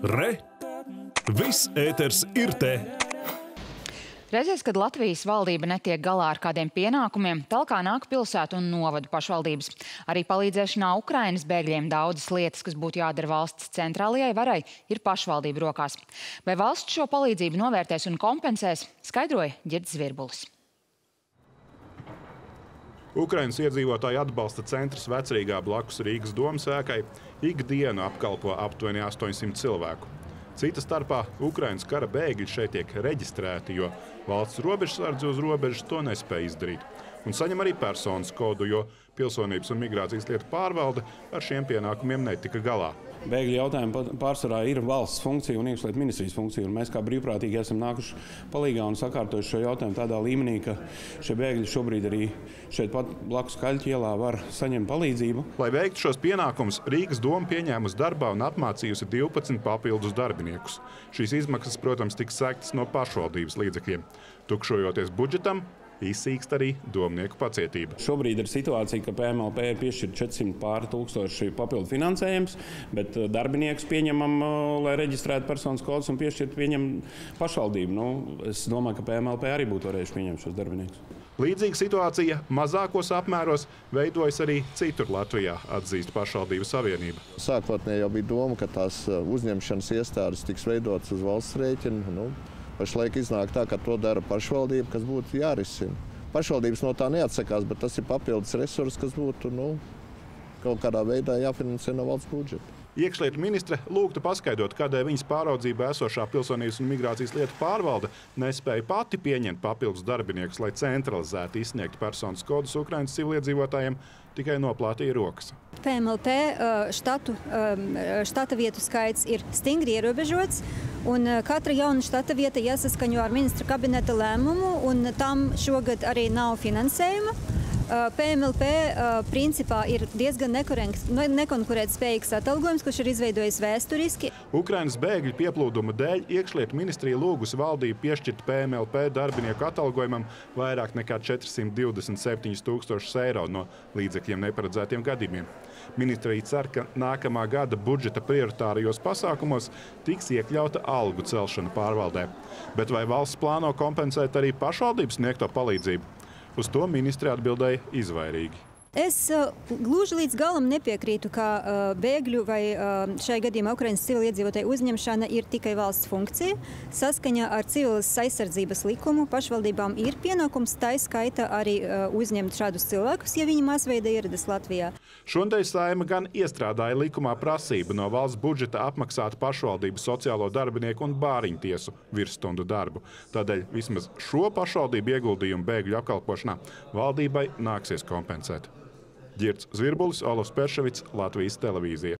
Re! Viss ēters ir te! Reizēs, kad Latvijas valdība netiek galā ar kādiem pienākumiem, talkā nāk pilsētu un novadu pašvaldības. Arī palīdzēšanā Ukrainas bēgļiem daudzas lietas, kas būtu jādara valsts centrālajai varai, ir pašvaldību rokās. Vai valsts šo palīdzību novērtēs un kompensēs, skaidroja Ģirds Zvirbulis. Ukrainas iedzīvotāju atbalsta centrs Vecrīgā blakus Rīgas domas ēkai ikdienu apkalpo aptuveni 800 cilvēku. Cita starpā Ukrainas kara bēgļi šeit tiek reģistrēti, jo valsts robežsardze uz robežas to nespēja izdarīt. Un saņem arī personas kodu, jo Pilsonības un migrācijas lietu pārvalde ar šiem pienākumiem netika galā. Bēgļu jautājumi pārsvarā ir valsts funkcija un iekšlietu ministrijas funkcija. Un mēs kā brīvprātīgi esam nākuši palīgā un sakārtojuši šo jautājumu tādā līmenī, ka šie bēgļi šobrīd arī šeit pat blakus Kaļķu ielā var saņemt palīdzību. Lai veiktu šos pienākumus, Rīgas doma pieņēmusi darbā un apmācījusi 12 papildus darbiniekus. Šīs izmaksas, protams, tiks sektas no pašvaldības līdzekļiem. Tukšojoties budžetam, izsīkst arī domnieku pacietība. Šobrīd ir situācija, ka PMLP ir piešķirt 400 pār tūkstoši papildu finansējums, bet darbinieks pieņemam, lai reģistrētu personas kodus un piešķirt pieņem pašvaldību. Es domāju, ka PMLP arī būtu varējuši pieņemt šos darbiniekus. Līdzīga situācija mazākos apmēros veidojas arī citur Latvijā, atzīst pašvaldību savienība. Sākotnēji jau bija doma, ka tās uzņemšanas iestādes tiks veidotas uz valsts rēķina. Pašlaik iznāk tā, ka to dara pašvaldība, kas būtu jārisina. Pašvaldības no tā neatsakās, bet tas ir papildus resurss, kas būtu kaut kādā veidā jāfinansē no valsts budžeta. Iekšlietu ministre lūgta paskaidrot, kādēļ viņas pāraudzībā esošā Pilsonības un migrācijas lietu pārvalde nespēja pati pieņemt papildus darbiniekus, lai centralizēti izsniegtu personas kodus Ukrainas civiliedzīvotājiem, tikai noplātīja rokas. PMLP štata vietu skaits ir stingri ierobežots, un katra jauna štata vieta jāsaskaņo ar ministra kabineta lēmumu, un tam šogad arī nav finansējuma. PMLP principā ir diezgan nekonkurētspējīgs atalgojums, kurš ir izveidojis vēsturiski. Ukrainas bēgļu pieplūduma dēļ iekšlietu ministrija lūgusi valdību piešķirt PMLP darbinieku atalgojumam vairāk nekā 427 000 eiro no līdzekļiem neparedzētiem gadījumiem. Ministrija cer, ka nākamā gada budžeta prioritārajos pasākumos tiks iekļauta algu celšana pārvaldē. Bet vai valsts plāno kompensēt arī pašvaldības sniegto palīdzību? Uz to ministri atbildēja izvairīgi. Es gluži līdz galam nepiekrītu, ka bēgļu vai šai gadījumā Ukrainas civiliedzīvotāju uzņemšana ir tikai valsts funkcija. Saskaņā ar civilas aizsardzības likumu pašvaldībām ir pienākums tā skaita arī uzņemt šādus cilvēkus, ja viņi masveida ierodas Latvijā. Šodien Saeima gan iestrādāja likumā prasību no valsts budžeta apmaksāt pašvaldību sociālo darbinieku un bāriņtiesu virsstundu darbu. Tādēļ vismaz šo pašvaldību ieguldījumu bēgļu apkalpošanā valdībai nāksies kompensēt. Ģirds Zvirbulis, Olovs Perševics, Latvijas televīzija.